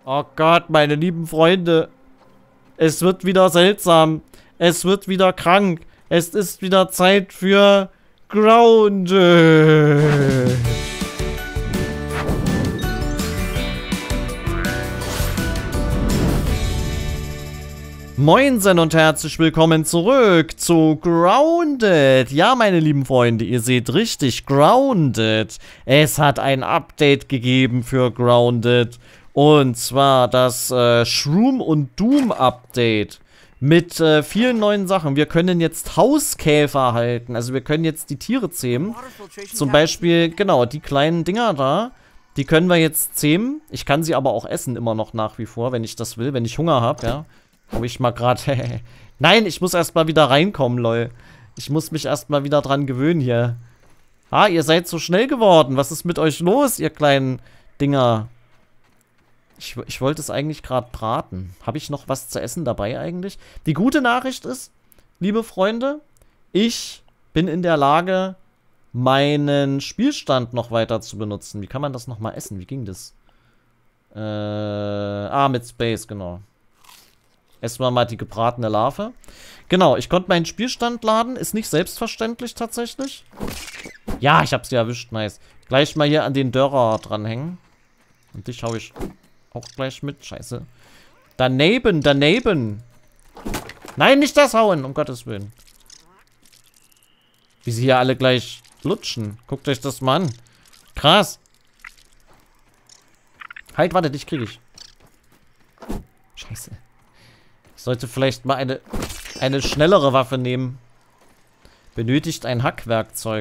Oh Gott, meine lieben Freunde. Es wird wieder seltsam. Es wird wieder krank. Es ist wieder Zeit für Grounded. Moinsen und herzlich willkommen zurück zu Grounded. Ja, meine lieben Freunde, ihr seht richtig, Grounded. Es hat ein Update gegeben für Grounded. Und zwar das Shroom und Doom Update. Mit vielen neuen Sachen. Wir können jetzt Hauskäfer halten. Also wir können jetzt die Tiere zähmen. Zum Beispiel, genau, die kleinen Dinger da. Die können wir jetzt zähmen. Ich kann sie aber auch essen immer noch nach wie vor, wenn ich das will. Wenn ich Hunger habe, ja. Habe ich mal gerade... Nein, ich muss erstmal wieder reinkommen, lol. Ich muss mich erstmal wieder dran gewöhnen hier. Ah, ihr seid so schnell geworden. Was ist mit euch los, ihr kleinen Dinger? Ich wollte es eigentlich gerade braten. Habe ich noch was zu essen dabei eigentlich? Die gute Nachricht ist, liebe Freunde, ich bin in der Lage, meinen Spielstand noch weiter zu benutzen. Wie kann man das nochmal essen? Wie ging das? Mit Space, genau. Essen wir mal die gebratene Larve. Genau, ich konnte meinen Spielstand laden. Ist nicht selbstverständlich tatsächlich. Ja, ich habe sie erwischt, nice. Gleich mal hier an den Dörrer dranhängen. Und dich hau ich auch gleich mit. Scheiße. Daneben, daneben. Nein, nicht das hauen, um Gottes Willen. Wie sie hier alle gleich lutschen. Guckt euch das mal an. Krass. Halt, warte, dich kriege ich. Scheiße. Ich sollte vielleicht mal eine schnellere Waffe nehmen. Benötigt ein Hackwerkzeug.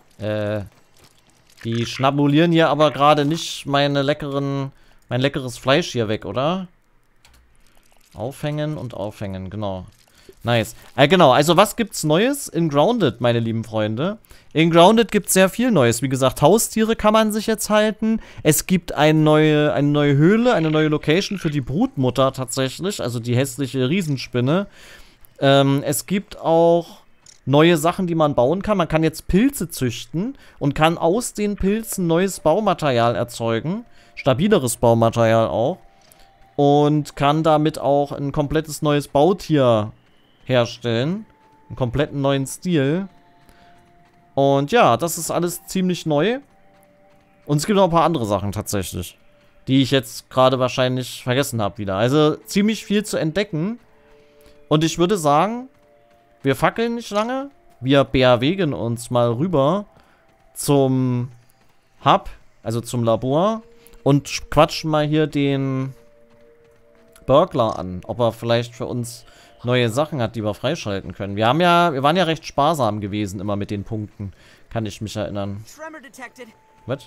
Die schnabulieren hier aber gerade nicht mein leckeres Fleisch hier weg, oder? Aufhängen und aufhängen, genau. Nice. Genau, also was gibt's Neues in Grounded, meine lieben Freunde? In Grounded gibt's sehr viel Neues. Wie gesagt, Haustiere kann man sich jetzt halten. Es gibt eine neue Höhle, eine neue Location für die Brutmutter tatsächlich. Also die hässliche Riesenspinne. Es gibt auch neue Sachen, die man bauen kann. Man kann jetzt Pilze züchten und kann aus den Pilzen neues Baumaterial erzeugen. Stabileres Baumaterial auch. Und kann damit auch ein komplettes neues Bautier herstellen. Einen kompletten neuen Stil. Und ja, das ist alles ziemlich neu. Und es gibt noch ein paar andere Sachen tatsächlich, die ich jetzt gerade wahrscheinlich vergessen habe wieder. Also ziemlich viel zu entdecken. Und ich würde sagen, wir fackeln nicht lange. Wir BAWgen uns mal rüber zum Hub, also zum Labor. Und quatschen mal hier den Burglar an, ob er vielleicht für uns neue Sachen hat, die wir freischalten können. Wir waren ja recht sparsam gewesen immer mit den Punkten. Kann ich mich erinnern. Was?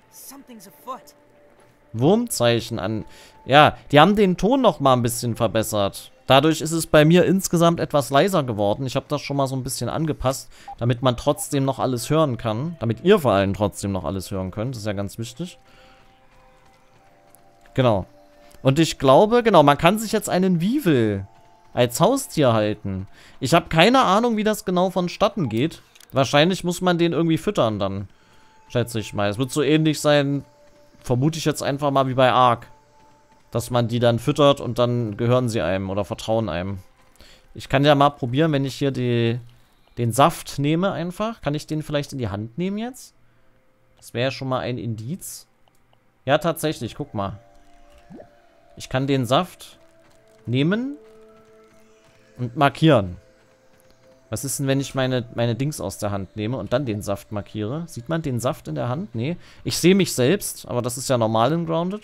Wurmzeichen an. Ja, die haben den Ton noch mal ein bisschen verbessert. Dadurch ist es bei mir insgesamt etwas leiser geworden. Ich habe das schon mal so ein bisschen angepasst, damit man trotzdem noch alles hören kann. Damit ihr vor allem trotzdem noch alles hören könnt. Das ist ja ganz wichtig. Genau. Und ich glaube, genau, man kann sich jetzt einen Weevil als Haustier halten. Ich habe keine Ahnung, wie das genau vonstatten geht. Wahrscheinlich muss man den irgendwie füttern dann. Schätze ich mal. Es wird so ähnlich sein, vermute ich jetzt einfach mal wie bei Ark. Dass man die dann füttert und dann gehören sie einem oder vertrauen einem. Ich kann ja mal probieren, wenn ich hier den Saft nehme einfach. Kann ich den vielleicht in die Hand nehmen jetzt? Das wäre ja schon mal ein Indiz. Ja, tatsächlich, guck mal. Ich kann den Saft nehmen und markieren. Was ist denn, wenn ich meine Dings aus der Hand nehme und dann den Saft markiere? Sieht man den Saft in der Hand? Nee. Ich sehe mich selbst, aber das ist ja normal in Grounded.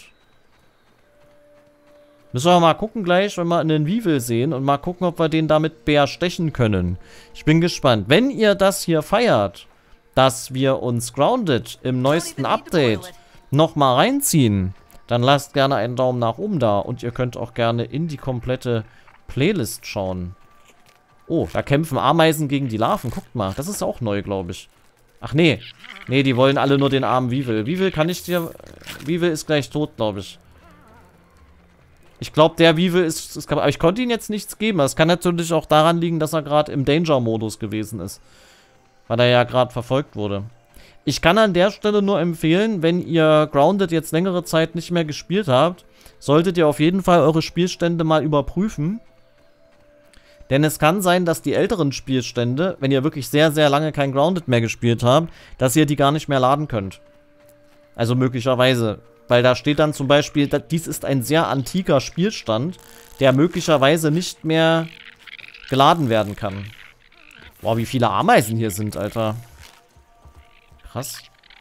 Müssen wir mal gucken gleich, wenn wir einen Weevil sehen und mal gucken, ob wir den damit stechen können. Ich bin gespannt. Wenn ihr das hier feiert, dass wir uns Grounded im neuesten Update nochmal reinziehen, dann lasst gerne einen Daumen nach oben da. Und ihr könnt auch gerne in die komplette Playlist schauen. Oh, da kämpfen Ameisen gegen die Larven. Guckt mal, das ist auch neu, glaube ich. Ach nee. Nee, die wollen alle nur den armen Weevil. Weevil kann ich dir... Weevil ist gleich tot, glaube ich. Ich glaube, der Weevil ist... Aber ich konnte ihm jetzt nichts geben. Das kann natürlich auch daran liegen, dass er gerade im Danger-Modus gewesen ist. Weil er ja gerade verfolgt wurde. Ich kann an der Stelle nur empfehlen, wenn ihr Grounded jetzt längere Zeit nicht mehr gespielt habt, solltet ihr auf jeden Fall eure Spielstände mal überprüfen. Denn es kann sein, dass die älteren Spielstände, wenn ihr wirklich sehr, sehr lange kein Grounded mehr gespielt habt, dass ihr die gar nicht mehr laden könnt. Also möglicherweise. Weil da steht dann zum Beispiel, dies ist ein sehr antiker Spielstand, der möglicherweise nicht mehr geladen werden kann. Boah, wie viele Ameisen hier sind, Alter. Krass.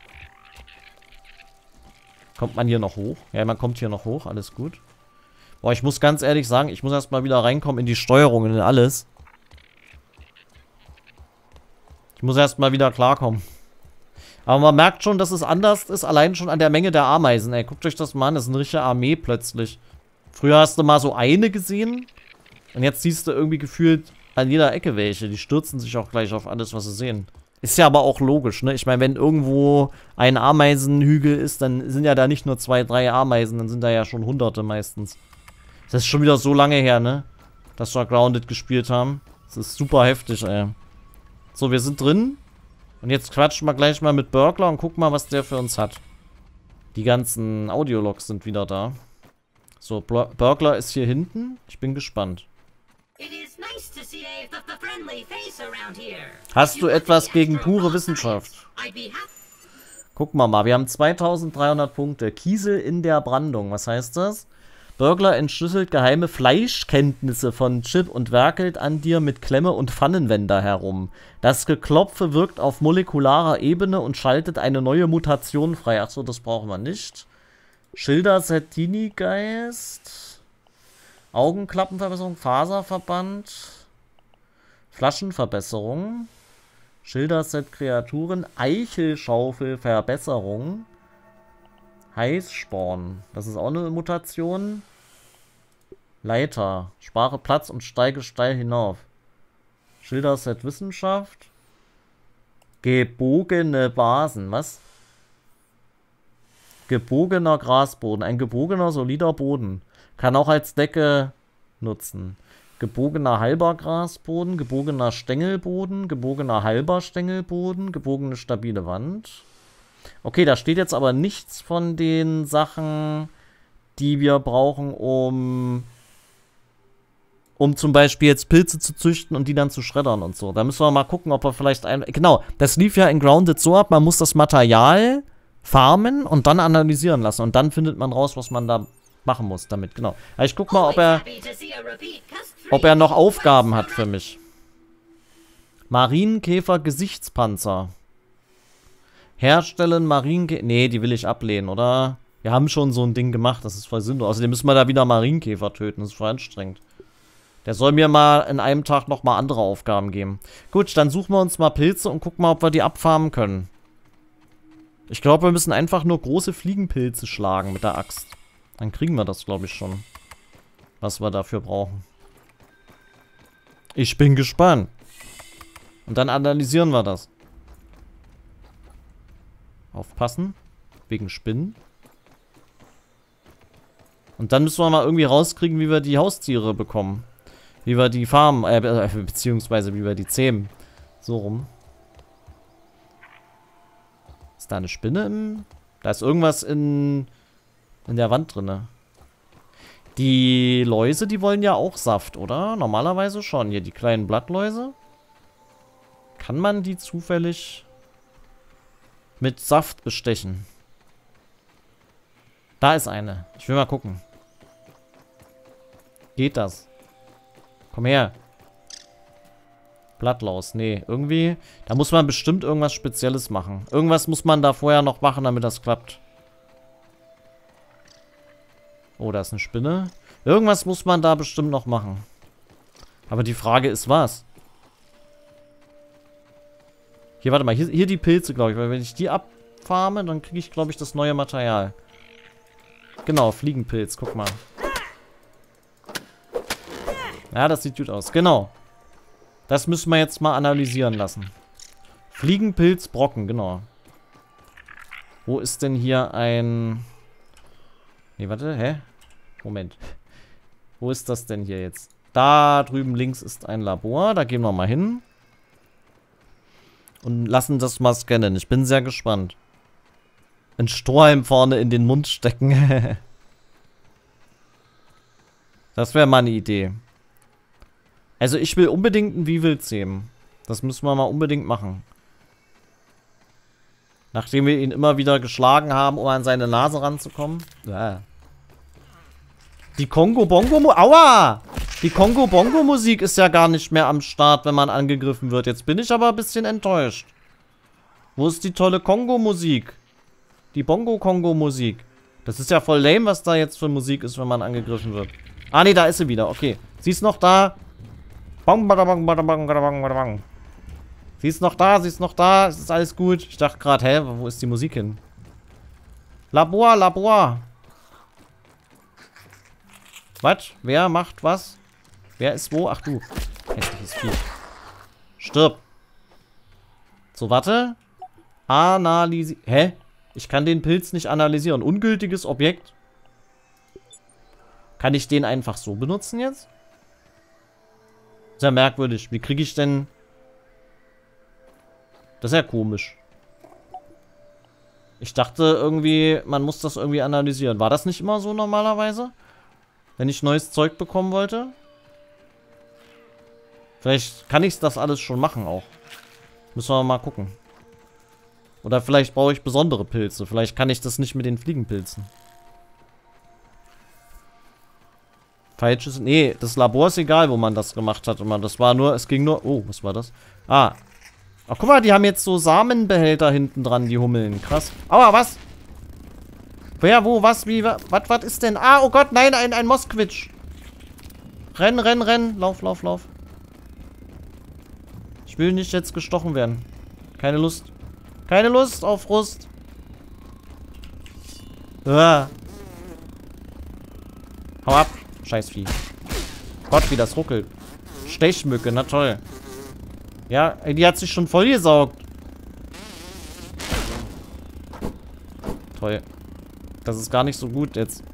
Kommt man hier noch hoch? Ja, man kommt hier noch hoch, alles gut. Boah, ich muss ganz ehrlich sagen, ich muss erstmal wieder reinkommen in die Steuerung und in alles. Ich muss erstmal wieder klarkommen. Aber man merkt schon, dass es anders ist, allein schon an der Menge der Ameisen. Ey, guckt euch das mal an, das ist eine richtige Armee plötzlich. Früher hast du mal so eine gesehen. Und jetzt siehst du irgendwie gefühlt an jeder Ecke welche. Die stürzen sich auch gleich auf alles, was sie sehen. Ist ja aber auch logisch, ne? Ich meine, wenn irgendwo ein Ameisenhügel ist, dann sind ja da nicht nur 2, 3 Ameisen, dann sind da ja schon Hunderte meistens. Das ist schon wieder so lange her, ne? Dass wir Grounded gespielt haben. Das ist super heftig, ey. So, wir sind drin. Und jetzt quatschen wir gleich mal mit Burglar und gucken mal, was der für uns hat. Die ganzen Audiologs sind wieder da. So, Burglar ist hier hinten. Ich bin gespannt. Hast du etwas gegen pure Wissenschaft? Gucken wir mal, wir haben 2300 Punkte. Kiesel in der Brandung, was heißt das? Burglar entschlüsselt geheime Fleischkenntnisse von Chip und werkelt an dir mit Klemme und Pfannenwender herum. Das Geklopfe wirkt auf molekularer Ebene und schaltet eine neue Mutation frei. Achso, das brauchen wir nicht. Schilder Settini-Geist. Augenklappenverbesserung, Faserverband. Flaschenverbesserung. Schilderset Kreaturen. Eichelschaufelverbesserung. Heißsporn. Das ist auch eine Mutation. Leiter. Spare Platz und steige steil hinauf. Schilderset Wissenschaft. Gebogene Basen. Was? Gebogener Grasboden. Ein gebogener, solider Boden. Kann auch als Decke nutzen. Gebogener halber Grasboden. Gebogener Stängelboden. Gebogener halber Stängelboden. Gebogene stabile Wand. Okay, da steht jetzt aber nichts von den Sachen, die wir brauchen, um zum Beispiel jetzt Pilze zu züchten und die dann zu schreddern und so. Da müssen wir mal gucken, ob wir vielleicht genau, das lief ja in Grounded so ab, man muss das Material farmen und dann analysieren lassen. Und dann findet man raus, was man da machen muss damit, genau. Aber ich guck mal, ob er noch Aufgaben hat für mich. Marienkäfer Gesichtspanzer. Herstellen Marienkäfer. Nee, die will ich ablehnen, oder? Wir haben schon so ein Ding gemacht, das ist voll sinnlos. Außerdem müssen wir da wieder Marienkäfer töten, das ist voll anstrengend. Der soll mir mal in einem Tag nochmal andere Aufgaben geben. Gut, dann suchen wir uns mal Pilze und gucken mal, ob wir die abfarmen können. Ich glaube, wir müssen einfach nur große Fliegenpilze schlagen mit der Axt. Dann kriegen wir das, glaube ich, schon. Was wir dafür brauchen. Ich bin gespannt. Und dann analysieren wir das. Aufpassen. Wegen Spinnen. Und dann müssen wir mal irgendwie rauskriegen, wie wir die Haustiere bekommen. Wie wir die farmen, beziehungsweise wie wir die zähmen. So rum. Ist da eine Spinne im... Da ist irgendwas in der Wand drinne. Die Läuse, die wollen ja auch Saft, oder? Normalerweise schon. Hier, die kleinen Blattläuse. Kann man die zufällig mit Saft bestechen? Da ist eine. Ich will mal gucken. Geht das? Komm her. Blattlaus. Nee, irgendwie... Da muss man bestimmt irgendwas Spezielles machen. Irgendwas muss man da vorher noch machen, damit das klappt. Oh, da ist eine Spinne. Irgendwas muss man da bestimmt noch machen. Aber die Frage ist, was? Hier, warte mal. Hier die Pilze, glaube ich. Weil wenn ich die abfarme, dann kriege ich, glaube ich, das neue Material. Genau, Fliegenpilz. Guck mal. Ja, das sieht gut aus. Genau. Das müssen wir jetzt mal analysieren lassen. Fliegenpilzbrocken, genau. Wo ist denn hier ein... Nee, warte, hä? Moment. Wo ist das denn hier jetzt? Da drüben links ist ein Labor. Da gehen wir mal hin. Und lassen das mal scannen. Ich bin sehr gespannt. Ein Strohhalm vorne in den Mund stecken. Das wäre mal eine Idee. Also ich will unbedingt einen Weevil zähmen. Das müssen wir mal unbedingt machen. Nachdem wir ihn immer wieder geschlagen haben, um an seine Nase ranzukommen. Ja. Die Aua! Die Kongo-Bongo-Musik ist ja gar nicht mehr am Start, wenn man angegriffen wird. Jetzt bin ich aber ein bisschen enttäuscht. Wo ist die tolle Kongo-Musik? Die Bongo-Kongo-Musik. Das ist ja voll lame, was da jetzt für Musik ist, wenn man angegriffen wird. Ah, nee, da ist sie wieder. Okay. Sie ist noch da. Bang, bada, bang, bada, bang, bada, bang, bada, bang. Sie ist noch da, sie ist noch da. Es ist alles gut. Ich dachte gerade, hä, wo ist die Musik hin? Labor, Labor. Was? Wer macht was? Wer ist wo? Ach du. Hässliches Vieh. Stirb. So, warte. Analysieren. Hä? Ich kann den Pilz nicht analysieren. Ungültiges Objekt. Kann ich den einfach so benutzen jetzt? Sehr merkwürdig. Wie kriege ich denn... Das ist ja komisch. Ich dachte irgendwie, man muss das irgendwie analysieren. War das nicht immer so normalerweise? Wenn ich neues Zeug bekommen wollte? Vielleicht kann ich das alles schon machen auch. Müssen wir mal gucken. Oder vielleicht brauche ich besondere Pilze. Vielleicht kann ich das nicht mit den Fliegenpilzen. Falsches... Nee, das Labor ist egal, wo man das gemacht hat. Das war nur... Es ging nur... Oh, was war das? Ah. Ach, guck mal, die haben jetzt so Samenbehälter hinten dran, die Hummeln. Krass. Aua, was? Wer, wo, was, wie, was ist denn? Ah, oh Gott, nein, ein Mosquitsch. Renn, renn, renn. Lauf, lauf, lauf. Ich will nicht jetzt gestochen werden. Keine Lust. Keine Lust auf Frust. Ah. Hau ab. Scheißvieh. Gott, wie das ruckelt. Stechmücke, na toll. Ja, die hat sich schon vollgesaugt. Toll. Das ist gar nicht so gut jetzt.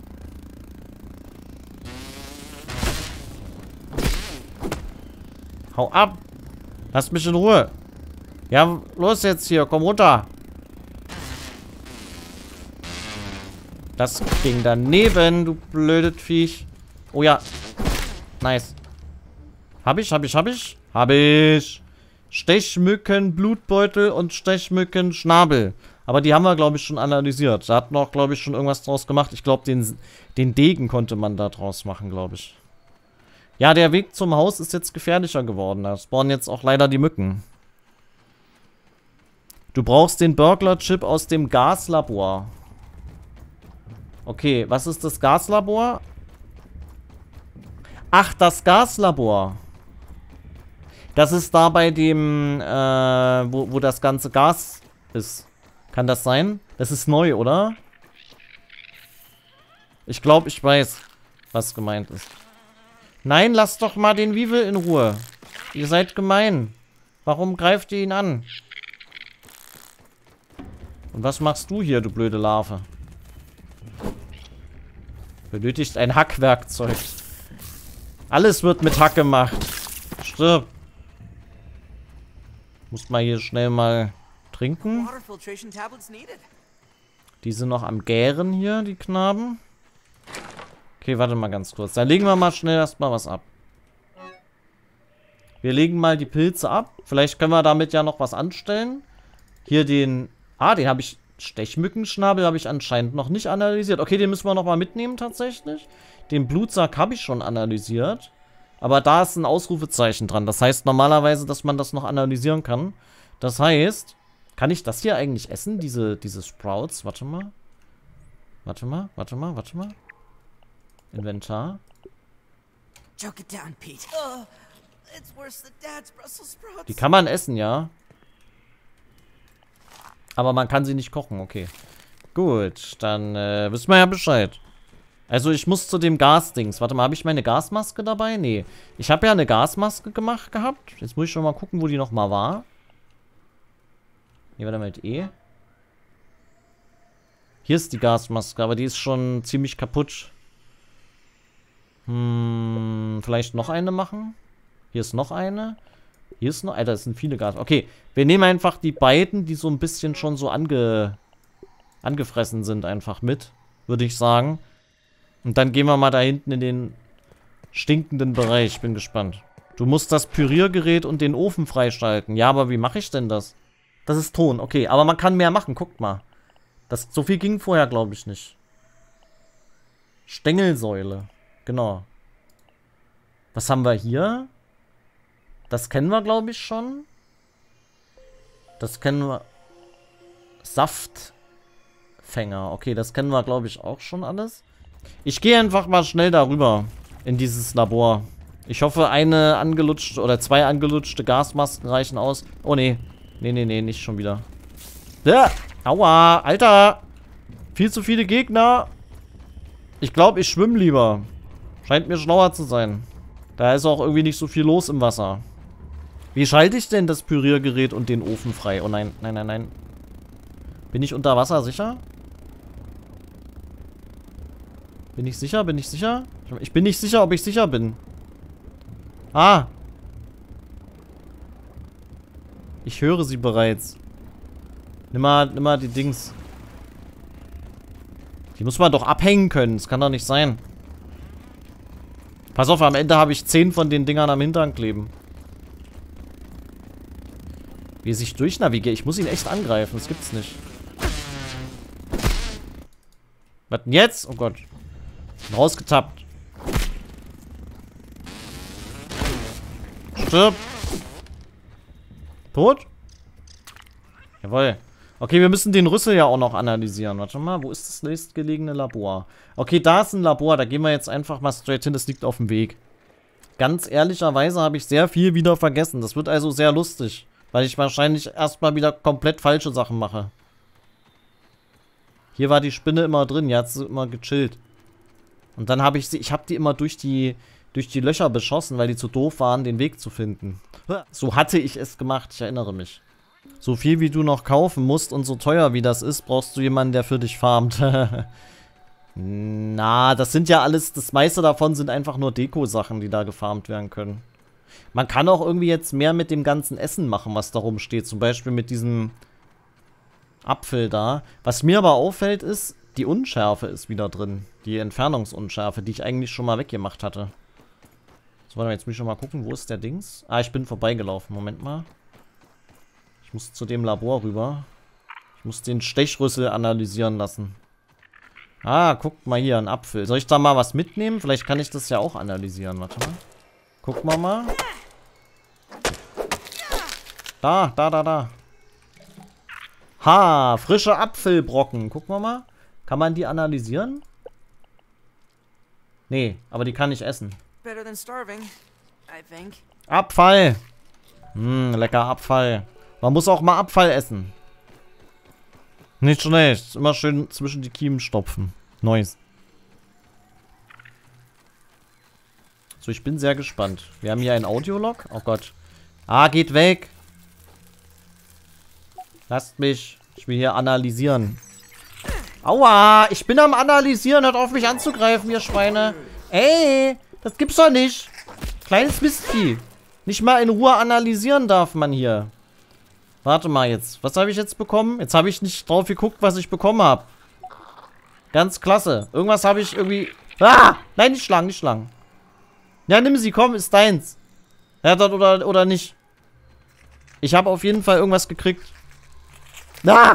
Hau ab. Lass mich in Ruhe. Ja, los jetzt hier. Komm runter. Das ging daneben, du blödes Viech. Oh ja. Nice. Hab ich. Hab ich. Stechmücken, Blutbeutel und Stechmücken, Schnabel. Aber die haben wir, glaube ich, schon analysiert. Da hat noch, glaube ich, schon irgendwas draus gemacht. Ich glaube, den Degen konnte man da draus machen, glaube ich. Ja, der Weg zum Haus ist jetzt gefährlicher geworden. Da spawnen jetzt auch leider die Mücken. Du brauchst den Burglar-Chip aus dem Gaslabor. Okay, was ist das Gaslabor? Ach, das Gaslabor. Das ist da bei dem, wo das ganze Gas ist. Kann das sein? Das ist neu, oder? Ich glaube, ich weiß, was gemeint ist. Nein, lasst doch mal den Weevil in Ruhe. Ihr seid gemein. Warum greift ihr ihn an? Und was machst du hier, du blöde Larve? Benötigt ein Hackwerkzeug. Alles wird mit Hack gemacht. Stirb. Muss mal hier schnell mal trinken. Die sind noch am Gären hier, die Knaben. Okay, warte mal ganz kurz. Da legen wir mal schnell erstmal was ab. Wir legen mal die Pilze ab. Vielleicht können wir damit ja noch was anstellen. Hier den... Ah, den habe ich... Stechmückenschnabel habe ich anscheinend noch nicht analysiert. Okay, den müssen wir noch mal mitnehmen tatsächlich. Den Blutsack habe ich schon analysiert. Aber da ist ein Ausrufezeichen dran. Das heißt normalerweise, dass man das noch analysieren kann. Das heißt, kann ich das hier eigentlich essen? Diese Sprouts? Warte mal. Warte mal. Inventar. Die kann man essen, ja. Aber man kann sie nicht kochen, okay. Gut, dann wissen wir ja Bescheid. Also ich muss zu dem Gasdings. Warte mal, habe ich meine Gasmaske dabei? Nee. Ich habe ja eine Gasmaske gemacht gehabt. Jetzt muss ich schon mal gucken, wo die nochmal war. Hier war mit E. Hier ist die Gasmaske, aber die ist schon ziemlich kaputt. Vielleicht noch eine machen? Hier ist noch eine. Hier ist noch... Alter, das sind viele Gas. Okay, wir nehmen einfach die beiden, die so ein bisschen schon so angefressen sind, einfach mit. Würde ich sagen. Und dann gehen wir mal da hinten in den stinkenden Bereich. Bin gespannt. Du musst das Püriergerät und den Ofen freischalten. Ja, aber wie mache ich denn das? Das ist Ton, okay. Aber man kann mehr machen, guckt mal. So viel ging vorher, glaube ich, nicht. Stängelsäule. Genau. Was haben wir hier? Das kennen wir, glaube ich, schon. Das kennen wir. Saftfänger. Okay, das kennen wir, glaube ich, auch schon alles. Ich gehe einfach mal schnell darüber. In dieses Labor. Ich hoffe, eine angelutschte oder 2 angelutschte Gasmasken reichen aus. Oh, nee. Nee, nicht schon wieder. Ja. Aua, Alter. Viel zu viele Gegner. Ich glaube, ich schwimme lieber. Scheint mir schlauer zu sein. Da ist auch irgendwie nicht so viel los im Wasser. Wie schalte ich denn das Püriergerät und den Ofen frei? Oh nein, nein. Bin ich unter Wasser sicher? Bin ich sicher? Ich bin nicht sicher, ob ich sicher bin. Ah. Ich höre sie bereits. Nimm mal die Dings. Die muss man doch abhängen können. Das kann doch nicht sein. Pass auf, am Ende habe ich 10 von den Dingern am Hintern kleben. Wie er sich durchnavigiert. Ich muss ihn echt angreifen. Das gibt's nicht. Was denn jetzt? Oh Gott. Bin rausgetappt. Stirb. Tot? Jawohl. Okay, wir müssen den Rüssel ja auch noch analysieren. Warte mal, wo ist das nächstgelegene Labor? Okay, da ist ein Labor. Da gehen wir jetzt einfach mal straight hin. Das liegt auf dem Weg. Ganz ehrlicherweise habe ich sehr viel wieder vergessen. Das wird also sehr lustig. Weil ich wahrscheinlich erstmal wieder komplett falsche Sachen mache. Hier war die Spinne immer drin. Die hat sie immer gechillt. Und dann habe ich sie... Ich habe die immer durch die Löcher beschossen, weil die zu doof waren, den Weg zu finden. So hatte ich es gemacht. Ich erinnere mich. So viel wie du noch kaufen musst und so teuer wie das ist, brauchst du jemanden, der für dich farmt. Na, das sind ja alles... Das meiste davon sind einfach nur Deko-Sachen, die da gefarmt werden können. Man kann auch irgendwie jetzt mehr mit dem ganzen Essen machen, was da rumsteht. Zum Beispiel mit diesem Apfel da. Was mir aber auffällt ist, die Unschärfe ist wieder drin. Die Entfernungsunschärfe, die ich eigentlich schon mal weggemacht hatte. So, warte mal, jetzt muss ich schon mal gucken, wo ist der Dings? Ah, ich bin vorbeigelaufen. Moment mal. Ich muss zu dem Labor rüber. Ich muss den Stechrüssel analysieren lassen. Ah, guckt mal hier, ein Apfel. Soll ich da mal was mitnehmen? Vielleicht kann ich das ja auch analysieren. Warte mal. Gucken wir mal. Da. Ha, frische Apfelbrocken. Gucken wir mal. Kann man die analysieren? Nee, aber die kann ich essen. Abfall. Lecker Abfall. Man muss auch mal Abfall essen. Nicht schlecht. Immer schön zwischen die Kiemen stopfen. Nice. So, ich bin sehr gespannt. Wir haben hier ein Audiolog. Oh Gott. Ah, geht weg. Lasst mich. Ich will hier analysieren. Aua, ich bin am Analysieren. Hört auf, mich anzugreifen, ihr Schweine. Ey, das gibt's doch nicht. Kleines Mistvieh. Nicht mal in Ruhe analysieren darf man hier. Warte mal jetzt. Was habe ich jetzt bekommen? Jetzt habe ich nicht drauf geguckt, was ich bekommen habe. Ganz klasse. Irgendwas habe ich irgendwie... Ah! Nein, nicht Schlangen, nicht Schlangen. Ja, nimm sie, komm, ist deins. Ja, dort oder nicht. Ich habe auf jeden Fall irgendwas gekriegt. Ah!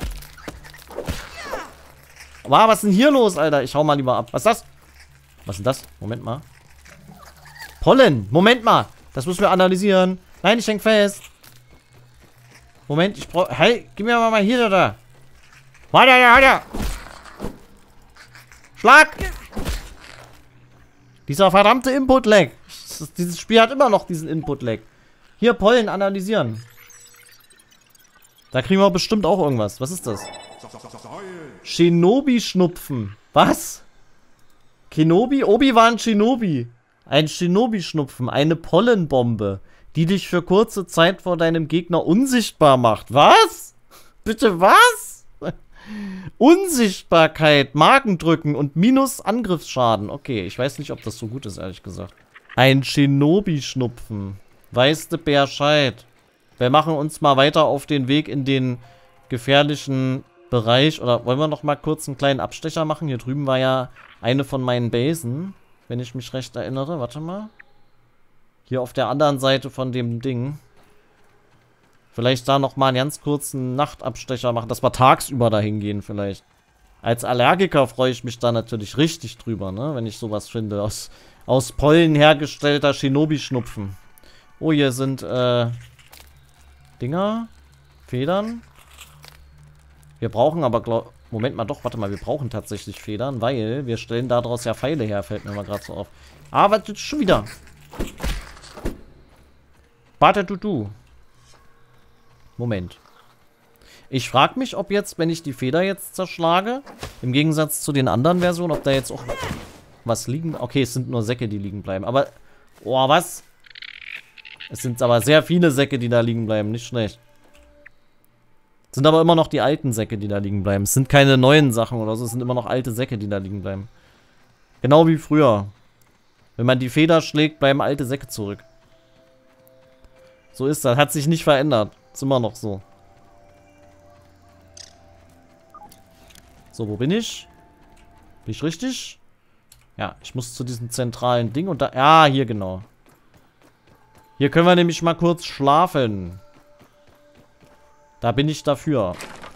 Wow, was ist denn hier los, Alter? Ich hau mal lieber ab. Was ist das? Was ist denn das? Moment mal. Pollen. Moment mal. Das müssen wir analysieren. Nein, ich häng fest. Moment, ich brauche... Hey, gib mir mal hier da. Warte. Schlag! Dieser verdammte Input-Lag. Dieses Spiel hat immer noch diesen Input-Lag. Hier, Pollen analysieren. Da kriegen wir bestimmt auch irgendwas. Was ist das? Shinobi-Schnupfen. Was? Kenobi? Obi-Wan Shinobi. Ein Shinobi-Schnupfen. Eine Pollenbombe, die dich für kurze Zeit vor deinem Gegner unsichtbar macht. Was? Bitte was? Unsichtbarkeit, Magendrücken und minus Angriffsschaden. Okay, ich weiß nicht, ob das so gut ist, ehrlich gesagt. Ein Shinobi-Schnupfen. Weißt du Bescheid? Wir machen uns mal weiter auf den Weg in den gefährlichen Bereich. Oder wollen wir noch mal kurz einen kleinen Abstecher machen? Hier drüben war ja eine von meinen Basen. wenn ich mich recht erinnere. Warte mal. Hier auf der anderen Seite von dem Ding. Vielleicht da nochmal einen ganz kurzen Nachtabstecher machen, dass wir tagsüber dahin gehen vielleicht. Als Allergiker freue ich mich da natürlich richtig drüber, ne? Wenn ich sowas finde. Aus Pollen hergestellter Shinobi-Schnupfen. Oh, hier sind, Dinger. Federn. Wir brauchen aber, Moment mal, doch, warte mal, wir brauchen tatsächlich Federn, weil wir stellen daraus ja Pfeile her, fällt mir mal gerade so auf. Ah, was ist schon wieder? Warte, du. Moment. Ich frage mich, ob jetzt, wenn ich die Feder jetzt zerschlage, im Gegensatz zu den anderen Versionen, ob da jetzt auch was liegen... Okay, es sind nur Säcke, die liegen bleiben, aber... Oh, was? Es sind aber sehr viele Säcke, die da liegen bleiben, nicht schlecht. Es sind aber immer noch die alten Säcke, die da liegen bleiben. Es sind keine neuen Sachen oder so, es sind immer noch alte Säcke, die da liegen bleiben. Genau wie früher. Wenn man die Feder schlägt, bleiben alte Säcke zurück. So ist das. Hat sich nicht verändert. Ist immer noch so. So, wo bin ich? Bin ich richtig? Ja, ich muss zu diesem zentralen Ding und da... Ja, hier genau. Hier können wir nämlich mal kurz schlafen. Da bin ich dafür.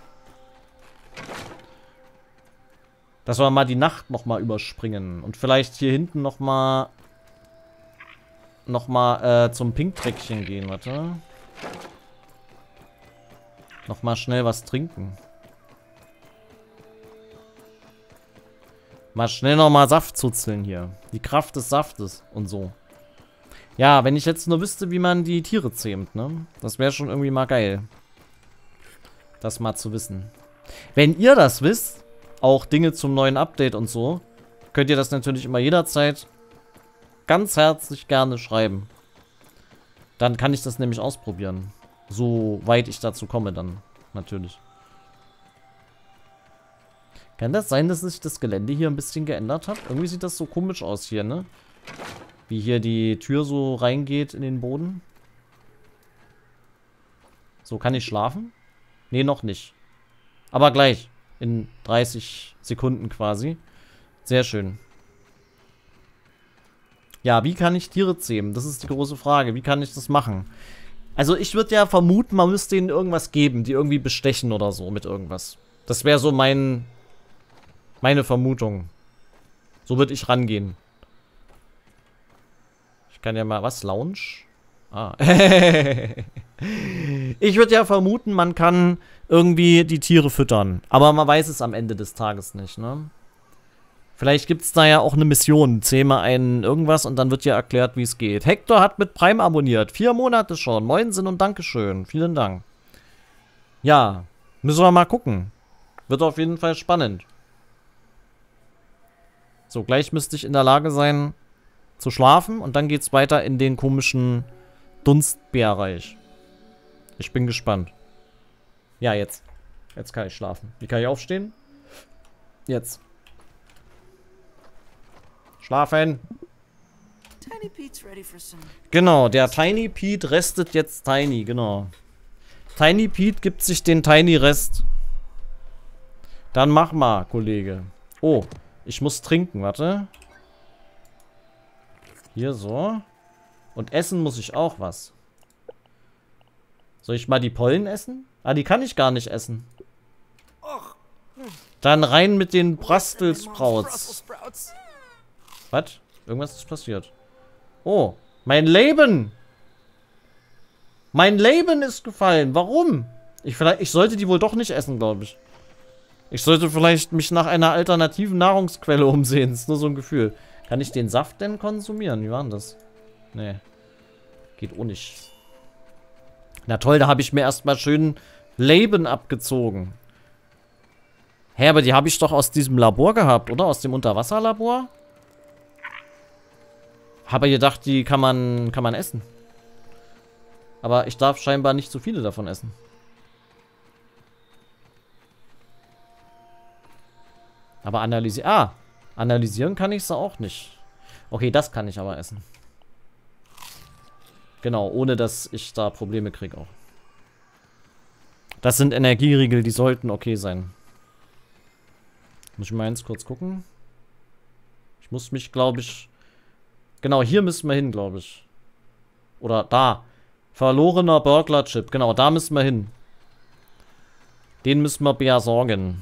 Dass wir mal die Nacht nochmal überspringen. Und vielleicht hier hinten nochmal zum Pink-Päckchen gehen, warte. Nochmal schnell was trinken. Mal schnell nochmal Saft zuzeln hier. Die Kraft des Saftes und so. Ja, wenn ich jetzt nur wüsste, wie man die Tiere zähmt, ne? Das wäre schon irgendwie mal geil. Das mal zu wissen. Wenn ihr das wisst, auch Dinge zum neuen Update und so, könnt ihr das natürlich immer jederzeit ganz herzlich gerne schreiben. Dann kann ich das nämlich ausprobieren. Soweit ich dazu komme dann, natürlich. Kann das sein, dass sich das Gelände hier ein bisschen geändert hat? Irgendwie sieht das so komisch aus hier, ne? Wie hier die Tür so reingeht in den Boden. So, kann ich schlafen? Nee, noch nicht. Aber gleich. In 30 Sekunden quasi. Sehr schön. Ja, wie kann ich Tiere zähmen? Das ist die große Frage. Wie kann ich das machen? Also ich würde ja vermuten, man müsste ihnen irgendwas geben, die irgendwie bestechen oder so mit irgendwas. Das wäre so meine Vermutung. So würde ich rangehen. Ich kann ja mal... Was? Lounge? Ah. Ich würde ja vermuten, man kann irgendwie die Tiere füttern. Aber man weiß es am Ende des Tages nicht, ne? Vielleicht gibt es da ja auch eine Mission. Zähme einen irgendwas und dann wird ja erklärt, wie es geht. Hector hat mit Prime abonniert. 4 Monate schon. Moinsen und Dankeschön. Vielen Dank. Ja, müssen wir mal gucken. Wird auf jeden Fall spannend. So, gleich müsste ich in der Lage sein zu schlafen und dann geht's weiter in den komischen Dunstbeerreich. Ich bin gespannt. Ja, jetzt. Jetzt kann ich schlafen. Wie kann ich aufstehen? Jetzt. Schlafen. Genau, der Tiny Pete restet jetzt Tiny, genau. Tiny Pete gibt sich den Tiny Rest. Dann mach mal, Kollege. Oh, ich muss trinken, warte. Hier so. Und essen muss ich auch was. Soll ich mal die Pollen essen? Ah, die kann ich gar nicht essen. Dann rein mit den Brussels Sprouts. Was? Irgendwas ist passiert. Oh, mein Leben! Mein Leben ist gefallen. Warum? Ich sollte die wohl doch nicht essen, glaube ich. Ich sollte vielleicht mich nach einer alternativen Nahrungsquelle umsehen. Das ist nur so ein Gefühl. Kann ich den Saft denn konsumieren? Wie war denn das? Nee. Geht auch nicht. Na toll, da habe ich mir erstmal schön Leben abgezogen. Hä, aber die habe ich doch aus diesem Labor gehabt, oder? Aus dem Unterwasserlabor? Habe gedacht, die kann man essen. Aber ich darf scheinbar nicht so viele davon essen. Aber analysieren... Ah, analysieren kann ich sie auch nicht. Okay, das kann ich aber essen. Genau, ohne dass ich da Probleme kriege auch. Das sind Energieriegel, die sollten okay sein. Muss ich mal eins kurz gucken. Ich muss mich, glaube ich, Genau, hier müssen wir hin, glaube ich. Oder da. Verlorener Burglar-Chip. Genau, da müssen wir hin. Den müssen wir besorgen.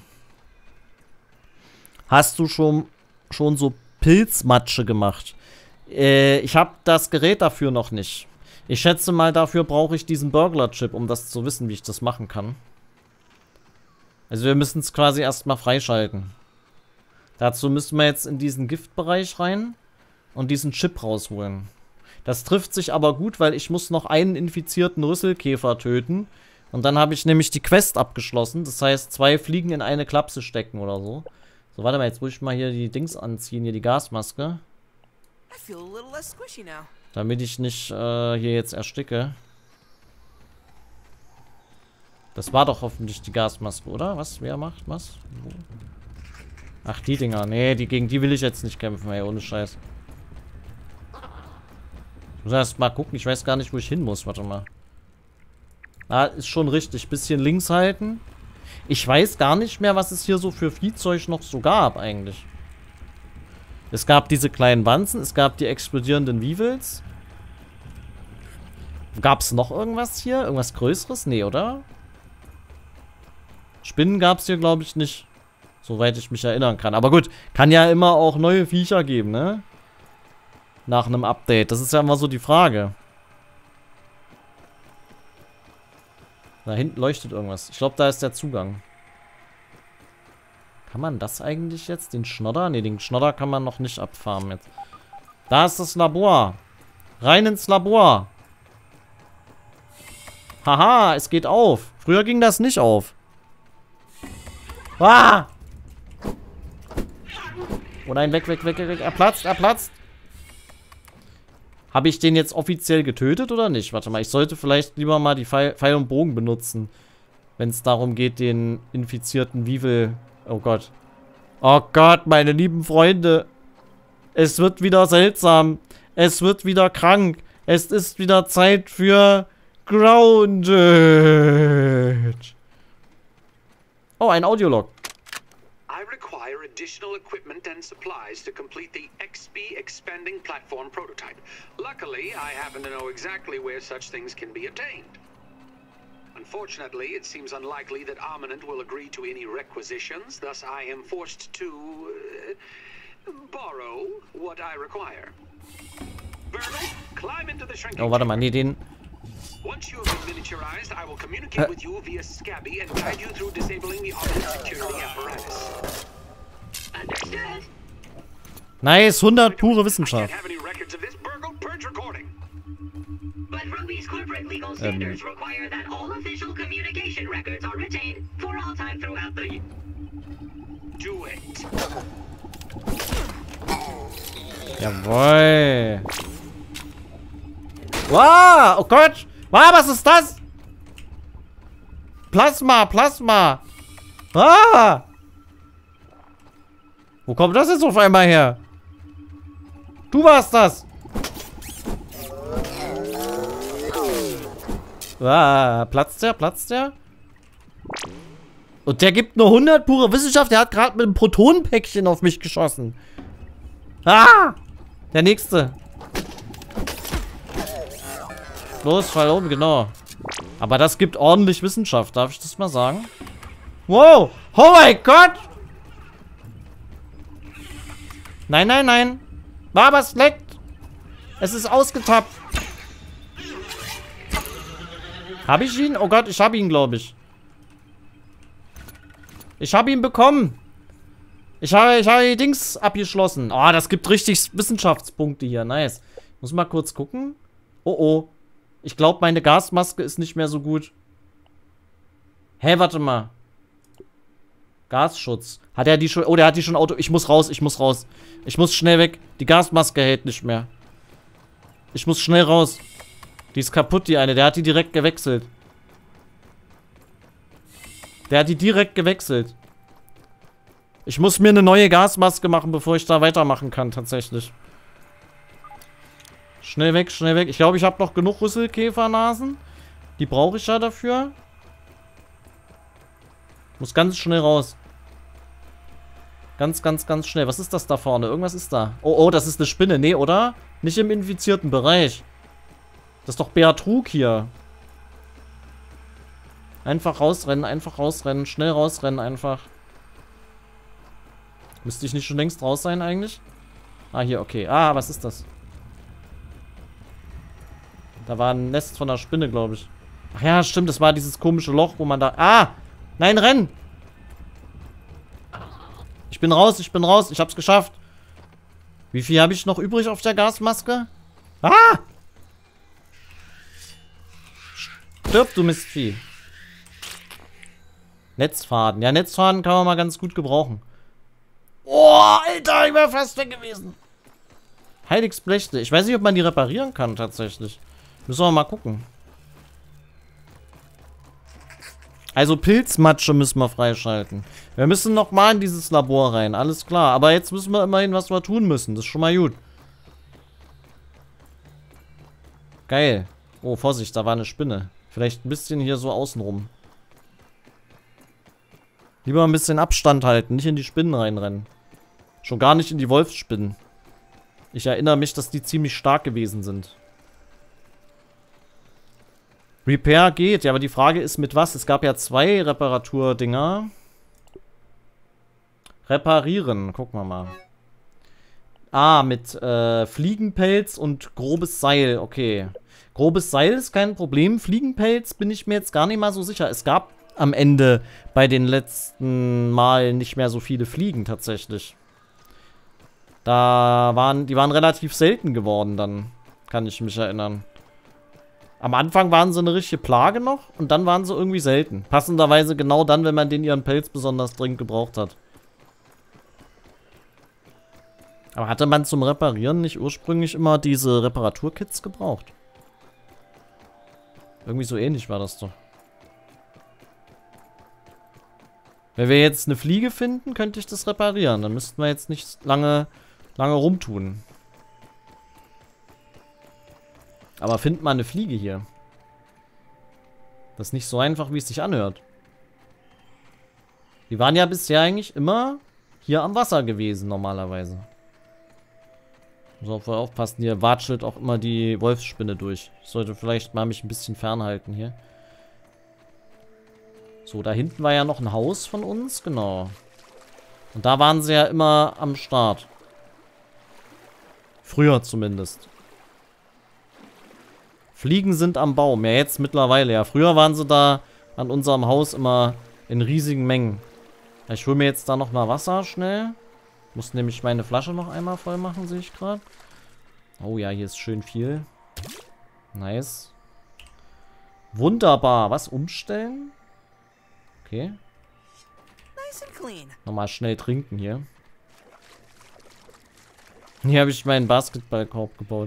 Hast du schon so Pilzmatsche gemacht? Ich habe das Gerät dafür noch nicht. Ich schätze mal, dafür brauche ich diesen Burglar-Chip, um das zu wissen, wie ich das machen kann. Also wir müssen es quasi erstmal freischalten. Dazu müssen wir jetzt in diesen Giftbereich rein und diesen Chip rausholen. Das trifft sich aber gut, weil ich muss noch einen infizierten Rüsselkäfer töten. Und dann habe ich nämlich die Quest abgeschlossen. Das heißt, 2 Fliegen in eine Klapse stecken oder so. So, warte mal, jetzt muss ich mal hier die Dings anziehen, hier die Gasmaske. Damit ich nicht hier jetzt ersticke. Das war doch hoffentlich die Gasmaske, oder? Was? Wer macht was? Ach, die Dinger. Nee, gegen die will ich jetzt nicht kämpfen, ey, ohne Scheiß. Ich muss erst mal gucken, ich weiß gar nicht, wo ich hin muss. Warte mal. Ah, ist schon richtig. Bisschen links halten. Ich weiß gar nicht mehr, was es hier so für Viehzeug noch so gab, eigentlich. Es gab diese kleinen Wanzen, es gab die explodierenden Weevils. Gab es noch irgendwas hier? Irgendwas Größeres? Nee, oder? Spinnen gab es hier, glaube ich, nicht. Soweit ich mich erinnern kann. Aber gut, kann ja immer auch neue Viecher geben, ne? Nach einem Update. Das ist ja immer so die Frage. Da hinten leuchtet irgendwas. Ich glaube, da ist der Zugang. Kann man das eigentlich jetzt? Den Schnodder? Ne, den Schnodder kann man noch nicht abfarmen jetzt. Da ist das Labor. Rein ins Labor. Haha, es geht auf. Früher ging das nicht auf. Ah! Oh nein, weg, weg, weg, weg. Er platzt, er platzt. Habe ich den jetzt offiziell getötet oder nicht? Warte mal, ich sollte vielleicht lieber mal die Pfeil und Bogen benutzen. Wenn es darum geht, den infizierten Weevil... Oh Gott. Oh Gott, meine lieben Freunde. Es wird wieder seltsam. Es wird wieder krank. Es ist wieder Zeit für Grounded. Oh, ein Audiolog. I require additional equipment and supplies to complete the XP expanding platform prototype. Luckily, I happen to know exactly where such things can be obtained. Unfortunately, it seems unlikely that Armament will agree to any requisitions, thus I am forced to borrow what I require. Virgil, climb into the shrinking Oh, warte mal, nee, den... Once you have been miniaturized, I will communicate with you via Scabby and guide you through disabling the Armament security apparatus. Understood. Nice, 100 pure Wissenschaft. I can't have any records of this burgled purge recording. But Ruby's corporate legal standards require that all official communication records are retained for all time throughout the... Do it. Jawohl. Wow, oh Gott. Wow, was ist das? Plasma, Plasma. Ah. Wo kommt das jetzt auf einmal her? Du warst das. Ah, platzt der, platzt der? Und der gibt nur 100 pure Wissenschaft. Der hat gerade mit einem Protonenpäckchen auf mich geschossen. Ah! Der nächste. Los, fall um, genau. Aber das gibt ordentlich Wissenschaft. Darf ich das mal sagen? Wow! Oh mein Gott! Nein, nein, nein. Aber es leckt. Es ist ausgetappt. Habe ich ihn? Oh Gott, ich habe ihn, glaube ich. Ich habe ihn bekommen. Ich habe die Dings abgeschlossen. Oh, das gibt richtig Wissenschaftspunkte hier. Nice. Muss mal kurz gucken. Oh, oh. Ich glaube, meine Gasmaske ist nicht mehr so gut. Hä, warte mal. Gasschutz. Hat er die schon... Oh, der hat die schon Auto... Ich muss raus, ich muss raus. Ich muss schnell weg. Die Gasmaske hält nicht mehr. Ich muss schnell raus. Die ist kaputt, die eine. Der hat die direkt gewechselt. Der hat die direkt gewechselt. Ich muss mir eine neue Gasmaske machen, bevor ich da weitermachen kann, tatsächlich. Schnell weg, schnell weg. Ich glaube, ich habe noch genug Rüsselkäfernasen. Die brauche ich ja dafür. Muss ganz schnell raus. Ganz, ganz, ganz schnell. Was ist das da vorne? Irgendwas ist da. Oh, oh, das ist eine Spinne. Nee, oder? Nicht im infizierten Bereich. Das ist doch Beatrug hier. Einfach rausrennen, schnell rausrennen einfach. Müsste ich nicht schon längst raus sein eigentlich? Ah, hier, okay. Ah, was ist das? Da war ein Nest von der Spinne, glaube ich. Ach ja, stimmt, das war dieses komische Loch, wo man da... Ah! Nein, renn! Ich bin raus, ich hab's geschafft. Wie viel habe ich noch übrig auf der Gasmaske? Ah! Stirb, du Mistvieh. Netzfaden. Ja, Netzfaden kann man mal ganz gut gebrauchen. Oh, Alter, ich wäre fast weg gewesen. Heiligsblechte. Ich weiß nicht, ob man die reparieren kann, tatsächlich. Müssen wir mal gucken. Also Pilzmatsche müssen wir freischalten. Wir müssen nochmal in dieses Labor rein, alles klar. Aber jetzt wissen wir immerhin, was wir tun müssen. Das ist schon mal gut. Geil. Oh, Vorsicht, da war eine Spinne. Vielleicht ein bisschen hier so außenrum. Lieber ein bisschen Abstand halten, nicht in die Spinnen reinrennen. Schon gar nicht in die Wolfsspinnen. Ich erinnere mich, dass die ziemlich stark gewesen sind. Repair geht, ja, aber die Frage ist mit was? Es gab ja 2 Reparaturdinger. Reparieren, gucken wir mal. Ah, mit Fliegenpelz und grobes Seil, okay. Grobes Seil ist kein Problem. Fliegenpelz bin ich mir jetzt gar nicht mal so sicher. Es gab am Ende bei den letzten Malen nicht mehr so viele Fliegen tatsächlich. Die waren relativ selten geworden dann, kann ich mich erinnern. Am Anfang waren sie eine richtige Plage noch und dann waren sie irgendwie selten. Passenderweise genau dann, wenn man den ihren Pelz besonders dringend gebraucht hat. Aber hatte man zum Reparieren nicht ursprünglich immer diese Reparaturkits gebraucht? Irgendwie so ähnlich war das doch. Wenn wir jetzt eine Fliege finden, könnte ich das reparieren. Dann müssten wir jetzt nicht lange rumtun. Aber findet man eine Fliege hier? Das ist nicht so einfach, wie es sich anhört. Die waren ja bisher eigentlich immer hier am Wasser gewesen, normalerweise. Muss auch aufpassen, hier watschelt auch immer die Wolfsspinne durch. Ich sollte vielleicht mal mich ein bisschen fernhalten hier. So, da hinten war ja noch ein Haus von uns, genau. Und da waren sie ja immer am Start. Früher zumindest. Fliegen sind am Baum. Ja, jetzt mittlerweile. Ja, früher waren sie da an unserem Haus immer in riesigen Mengen. Ich hole mir jetzt da noch mal Wasser schnell. Muss nämlich meine Flasche noch einmal voll machen, sehe ich gerade. Oh ja, hier ist schön viel. Nice. Wunderbar. Was? Umstellen? Okay. Nochmal schnell trinken hier. Hier habe ich meinen Basketballkorb gebaut.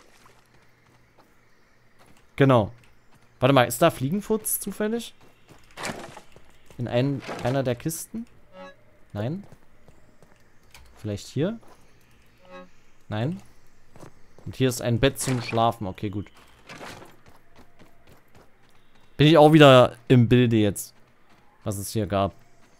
Genau. Warte mal, ist da Fliegenfurz zufällig? In einer der Kisten? Nein. Vielleicht hier? Nein. Und hier ist ein Bett zum Schlafen. Okay, gut. Bin ich auch wieder im Bilde jetzt. Was es hier gab.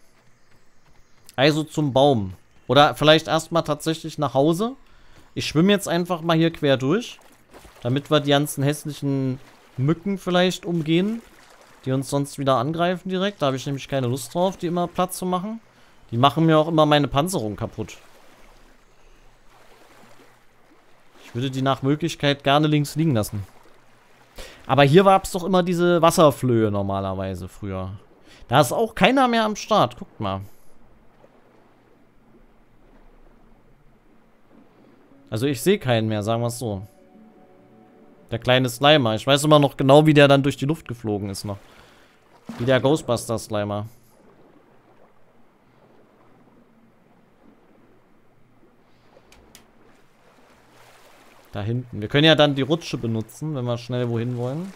Also zum Baum. Oder vielleicht erstmal tatsächlich nach Hause. Ich schwimme jetzt einfach mal hier quer durch. Damit wir die ganzen hässlichen Mücken vielleicht umgehen. Die uns sonst wieder angreifen direkt. Da habe ich nämlich keine Lust drauf, die immer platt zu machen. Die machen mir auch immer meine Panzerung kaputt. Ich würde die nach Möglichkeit gerne links liegen lassen. Aber hier gab es doch immer diese Wasserflöhe normalerweise früher. Da ist auch keiner mehr am Start. Guckt mal. Also ich sehe keinen mehr, sagen wir es so. Der kleine Slimer. Ich weiß immer noch genau, wie der dann durch die Luft geflogen ist noch. Wie der Ghostbuster-Slimer. Da hinten. Wir können ja dann die Rutsche benutzen, wenn wir schnell wohin wollen.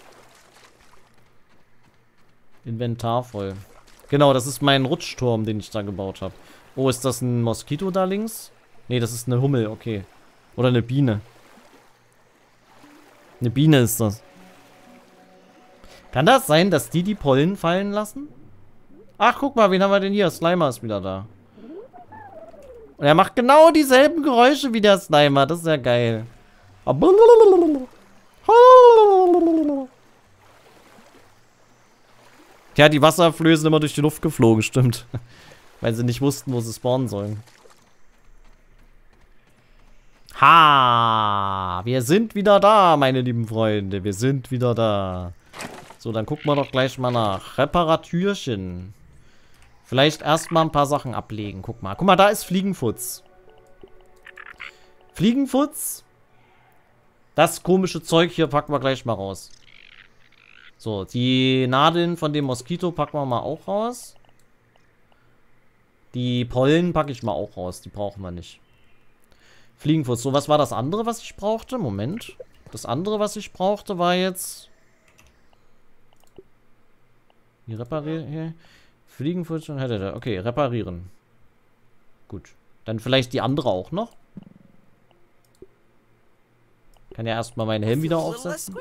Inventar voll. Genau, das ist mein Rutschturm, den ich da gebaut habe. Oh, ist das ein Moskito da links? Nee, das ist eine Hummel, okay. Oder eine Biene. Eine Biene ist das. Kann das sein, dass die Pollen fallen lassen? Ach, guck mal, wen haben wir denn hier? Slimer ist wieder da. Und er macht genau dieselben Geräusche wie der Slimer. Das ist ja geil. Tja, die Wasserflöhe sind immer durch die Luft geflogen, stimmt. Weil sie nicht wussten, wo sie spawnen sollen. Ha! Wir sind wieder da, meine lieben Freunde. Wir sind wieder da. So, dann gucken wir doch gleich mal nach. Reparatürchen. Vielleicht erstmal ein paar Sachen ablegen. Guck mal, da ist Fliegenfutz. Fliegenfutz. Das komische Zeug hier packen wir gleich mal raus. So, die Nadeln von dem Moskito packen wir mal auch raus. Die Pollen packe ich mal auch raus. Die brauchen wir nicht. Fliegenfutz. So, was war das andere, was ich brauchte? Moment. Das andere, was ich brauchte, war jetzt... Hier reparieren. Hier. Fliegenfutz und hätte der. Okay, reparieren. Gut. Dann vielleicht die andere auch noch. Kann ja erstmal meinen Helm wieder aufsetzen.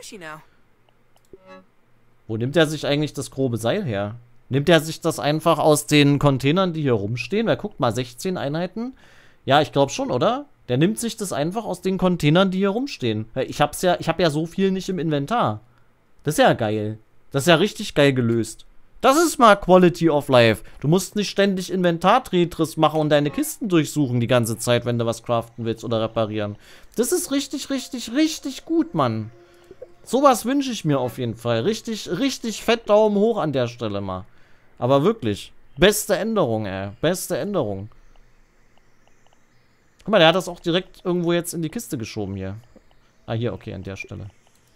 Wo nimmt er sich eigentlich das grobe Seil her? Nimmt er sich das einfach aus den Containern, die hier rumstehen? Weil guckt mal, 16 Einheiten. Ja, ich glaube schon, oder? Der nimmt sich das einfach aus den Containern, die hier rumstehen. Weil ich habe ja so viel nicht im Inventar. Das ist ja geil. Das ist ja richtig geil gelöst. Das ist mal Quality of Life. Du musst nicht ständig Inventar-Tetris machen und deine Kisten durchsuchen die ganze Zeit, wenn du was craften willst oder reparieren. Das ist richtig, richtig, richtig gut, Mann. Sowas wünsche ich mir auf jeden Fall. Richtig, richtig fett Daumen hoch an der Stelle mal. Aber wirklich. Beste Änderung, ey. Beste Änderung. Guck mal, der hat das auch direkt irgendwo jetzt in die Kiste geschoben hier. Ah, hier, okay, an der Stelle.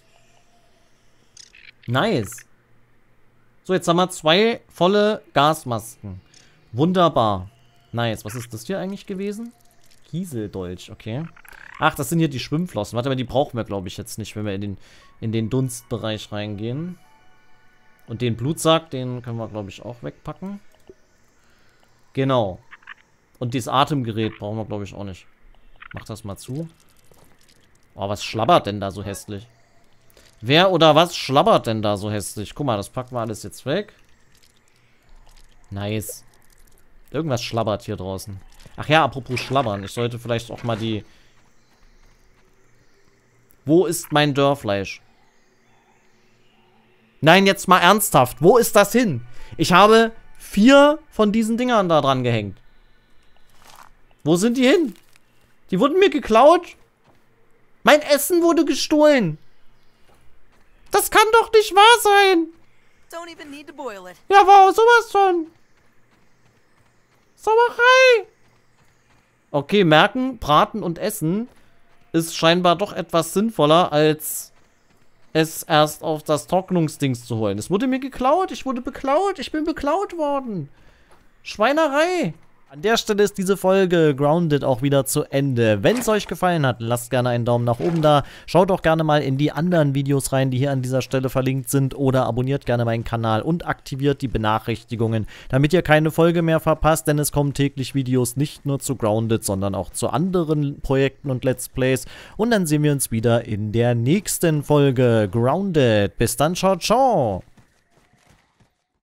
Nice. So, jetzt haben wir 2 volle Gasmasken. Wunderbar. Nice. Was ist das hier eigentlich gewesen? Kieseldolch, okay. Ach, das sind hier die Schwimmflossen. Warte mal, die brauchen wir, glaube ich, jetzt nicht, wenn wir in den Dunstbereich reingehen. Und den Blutsack, den können wir, glaube ich, auch wegpacken. Genau. Und dieses Atemgerät brauchen wir, glaube ich, auch nicht. Mach das mal zu. Oh, was schlabbert denn da so hässlich? Wer oder was schlabbert denn da so hässlich? Guck mal, das packen wir alles jetzt weg. Nice. Irgendwas schlabbert hier draußen. Ach ja, apropos schlabbern. Ich sollte vielleicht auch mal die... Wo ist mein Dörrfleisch? Nein, jetzt mal ernsthaft. Wo ist das hin? Ich habe 4 von diesen Dingern da dran gehängt. Wo sind die hin? Die wurden mir geklaut. Mein Essen wurde gestohlen. Das kann doch nicht wahr sein. Ja, wow, sowas von. Sauerei. Okay, merken, braten und essen ist scheinbar doch etwas sinnvoller, als es erst auf das Trocknungsdings zu holen. Es wurde mir geklaut, ich wurde beklaut, ich bin beklaut worden. Schweinerei. An der Stelle ist diese Folge Grounded auch wieder zu Ende. Wenn es euch gefallen hat, lasst gerne einen Daumen nach oben da. Schaut auch gerne mal in die anderen Videos rein, die hier an dieser Stelle verlinkt sind. Oder abonniert gerne meinen Kanal und aktiviert die Benachrichtigungen, damit ihr keine Folge mehr verpasst. Denn es kommen täglich Videos nicht nur zu Grounded, sondern auch zu anderen Projekten und Let's Plays. Und dann sehen wir uns wieder in der nächsten Folge Grounded. Bis dann, ciao, ciao.